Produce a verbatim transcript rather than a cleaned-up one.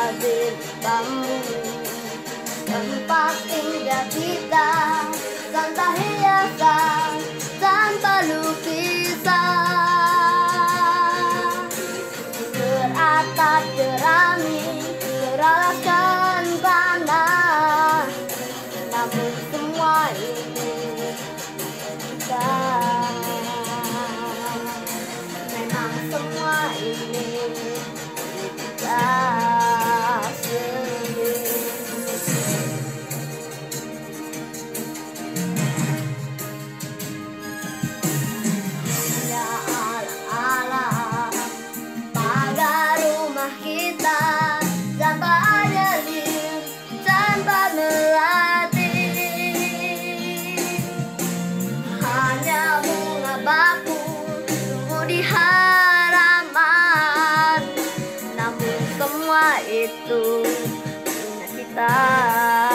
bibir bambu, tempat tinggal kita tanpa hiasan, tanpa lukisan, beratap jerami, beralaskan tanah. Namun semua ini kita, memang semua ini kita sendiri. Ya ala-ala pagar rumah kita tanpa nyali, tanpa melatih, hanya bunga bakul tumbuh di halaman. Namun semua itu punya kita.